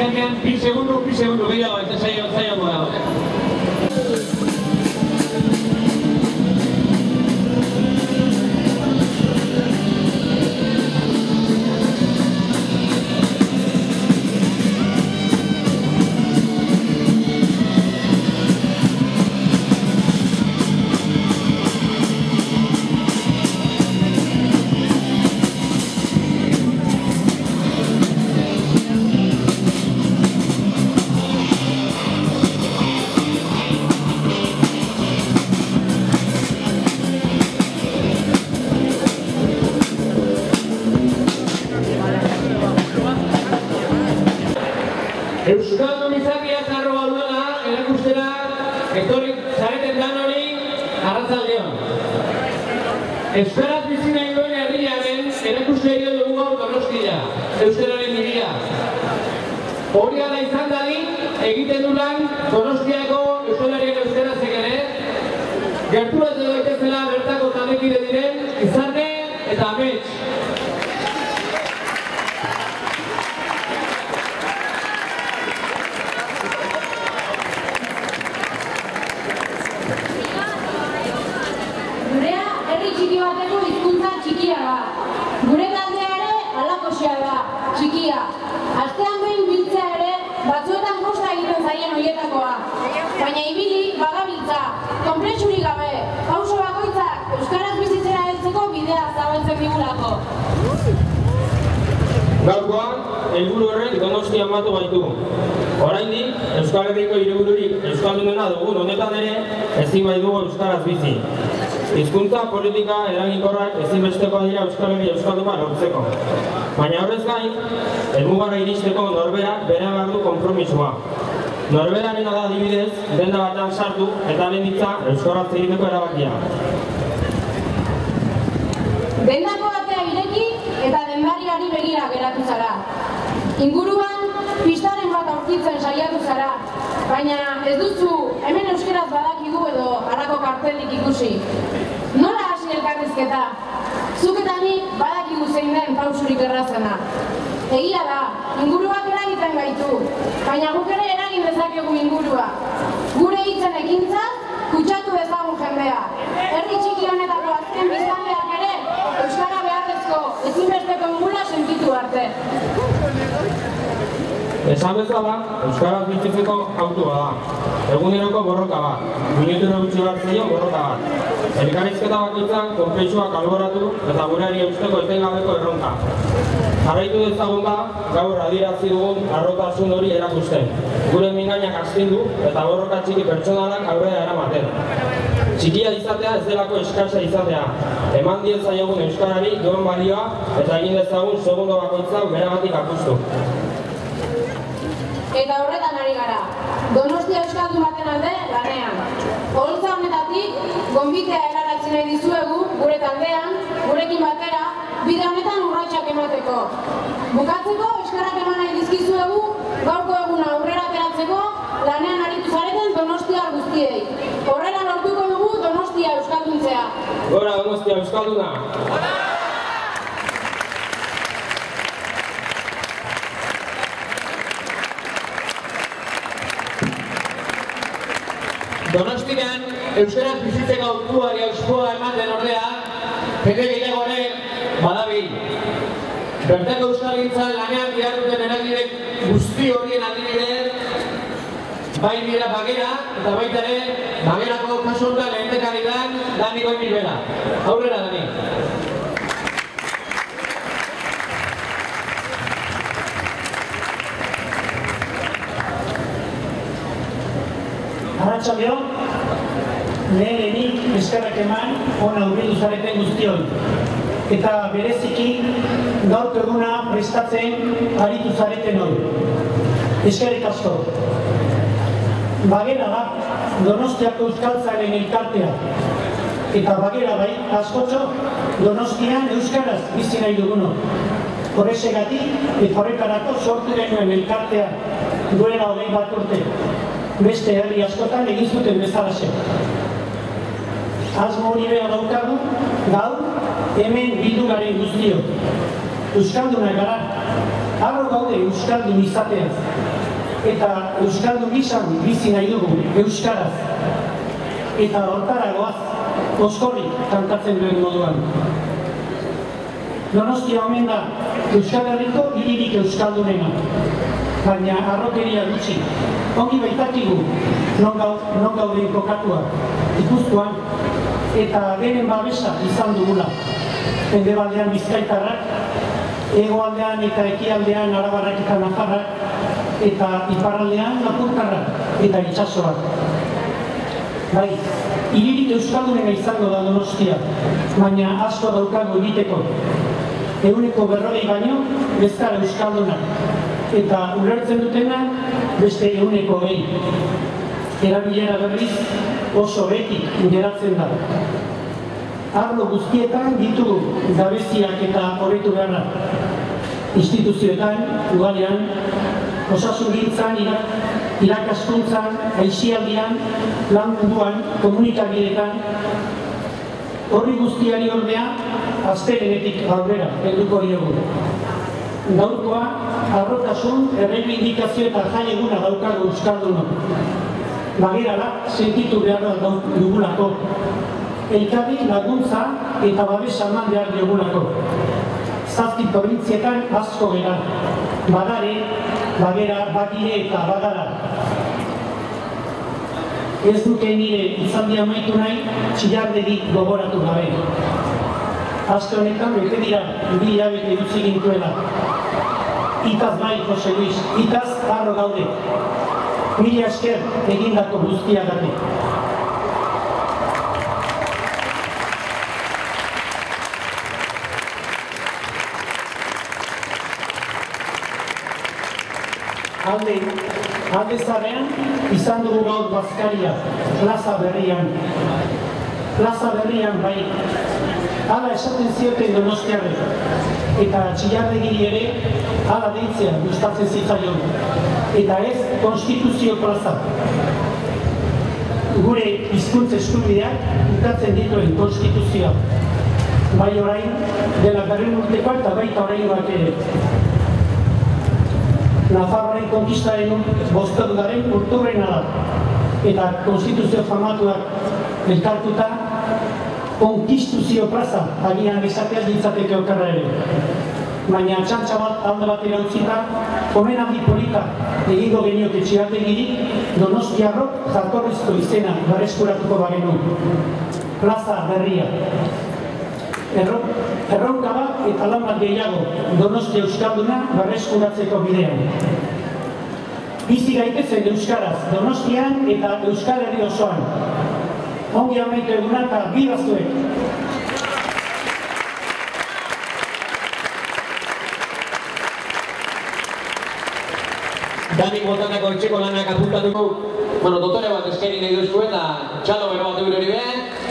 azkenean, bi segundu gehiago, eta zaiago dago. Euskaldun izakia zarro baudela, erakustera, etorrik zareten dan hori, arratzaldeon. Euskaraz bizi nahi duen herriaren, erakusterio dugu gaur Donostia, euskararen hiria. Hori ala izan dadin, egiten du lan Donostiako euskararien euskarazek ere, gerturatu daitezela bertako taldekide diren, Izarne eta Amets. Gure taldea ere alakosia da, txikia. Astean behin biltzea ere, batzuetan kosta egiten zaien horietakoa. Baina ibili bagabiltza, konplexurik gabe, pauso bakoitzak euskaraz bizitzera heltzeko bidea zabaltzen digulako. Gaurkoan, helburu horrek Donostia matu baitu. Oraindik, Euskal Herriko hiribururik euskaldunena dugun honetan ere, ezin baitugu euskaraz bizi. Hizkuntza politika eraginkorrak ezinbestekoa dira Euskal Herria euskalduna lortzeko. Baina horrez gain, helmugara iristeko norberak bere behar du konpromisoa. Norberarena da adibidez, denda batean sartu eta lehen hitza euskaraz egiteko erabakia. Dendako batea ireki eta dendariari begira geratu zara. Inguruan, pistaren bat aurkitzen saiatu zara, baina ez duzu hemen euskaraz badakigu edo harako kartelik ikusi. Nola hasi elkarrizketa? Zuk eta nik badakigu zein den pausurik errazena. Egia da, inguruak eragiten gaitu, baina guk ere eragin dezakegu ingurua. Gure hitzen ekintza, kutsatu dezagun jendea. Herri txiki honetako azken biztanleak ere, euskara beharrezko ezinbesteko ingula sentitu arte. Esan bezala, euskaraz bizitzeko hautua da. Eguneroko borroka bat, minutura gutxi bat zaio borroka bat. Elkarrizketa bakoitzak konplexuak alboratu eta gureari eusteko etengabeko erronka. Jarraitu dezagun da, gaur adierazi dugun harrotasun hori erakusten. Gure mingainak astindu eta borroka txiki pertsonalak aurrera eramaten. Txikia izatea ez delako eskasa izatea. Eman diezaiogun euskarari duen balioa eta egin dezagun segundo bakoitzak beragatik apustu. Eta horretan ari gara. Donostia euskaldun baten alde lanean. Oholtza honetatik, gonbitea eraratzen nahi dizuegu, gure taldean, gurekin batera, bide honetan urratsak emateko. Bukatzeko, euskarak eman nahi dizkizuegu, gaurko eguna aurrera ateratzeko, lanean aritu zareten donostiar guztiei. Horrela lortuko dugu Donostia euskalduntzea. Gora Donostia euskalduna! Donostian, euskaraz bizitzeko autuari euskoa ematen ordea, jende gehiago ere badabil. Bertako euskalgintzan lanean diharduten eragilek guzti horien adibide, bai dira Bagera eta baita ere Bagerako kasu honetan lehendakari dan Dani Goibelbera. Aurrera, Dani. Arratsaldeon, lehenik eskerrak eman hona hurbildu zareten guztioi. Eta bereziki gaurko eguna prestatzen aritu zareten hori. Eskerrik asko. Bagera da Donostiako euskaltzaren elkartea. Eta Bagera bai, askotxo, Donostian euskaraz bizi nahi dugunok. Horrexegatik eta horretarako sortu genuen elkartea duela 21 urte. Beste herri askotan egin zuten bezalaxe. Asmo hori beha daukagu, gaur, hemen bildu garen guztio. Euskaldunak gara, Harro gaude euskaldun izateaz, eta euskaldun gizan bizi nahi dugu euskaraz, eta hortara goaz, oskorrik kantatzen duen moduan. Donostia omen da Euskal Herriko hiririk euskaldunena, baina harrokeria gutxi. Ongi baitakigu non gauden kokatuak, Gipuzkoan, eta beren babesa izan dugula. Mendebaldean Bizkaitarrak, hegoaldean eta ekialdean Arabarrak eta Nafarrak, eta iparraldean Lapurtarrak eta itsasoak. Bai, hiririk euskaldunena izango da Donostia, baina asko daukago egiteko. 140 baino ez gara euskaldunak, eta ulertzen dutena beste 120. Erabilera berriz oso betik geratzen da. Arlo guztietan ditugu gabeziak eta hobetu beharra. Instituzioetan, ugarian, osasungintzan, irakaskuntzan, aisialdian, lan munduan, komunikabideetan. Horri guztiari ordea, astelehenetik aurrera helduko diogu. Gaurkoa, harrotasun, erreibindikazio eta jai eguna daukagu euskaldunok. Bagirala, sentitu behar dugulako. Elkarri laguntza eta babesa eman behar diogulako. 7 probintzietan asko gara. Badare, bagera, bagire eta bagara. Ez duke nire itzaldia amaitu nahi, txillardegi gogoratu gabe. Aste honetan bete dira 2 hilabete utzi gintuela. Itaz bai, Jose Luis, itaz harro gaude. Mila esker egindako guztiagatik. Alde zarean, izan dugu gaur bazkaria, plaza berrian. Plaza berrian bai, hala esaten zioten donostiarrek, eta txillardegiri ere hala deitzea gustatzen zitzaion, eta ez konstituzio plaza. Gure hizkuntz eskubideak ukatzen dituen konstituzioa. Bai orain, dela 100 urtekoa eta baita oraingoak ere. Nafarroaren konkistaren 5. urturrena da, eta konstituzio formatuak elkartuta konkistuzio plaza agian esateaz ditzateke okerra ere. Baina txantxa bat alde batera utzita, omenaldi polita egingo genioke txillardegiri Donostiarrok jatorrizko izena berreskuratuko bagenu. Plaza berria. Erronka bat eta lan bat gehiago Donostia euskalduna berreskuratzeko bidean. Bizi gaitezen euskaraz Donostian eta Euskal Herri osoan. Ongi amaitu eguna eta bibazuek! Danik botanako etxeko lanak apuntatuko, dotore bat eskeri nahi duzu eta txalo bero bat eurori be.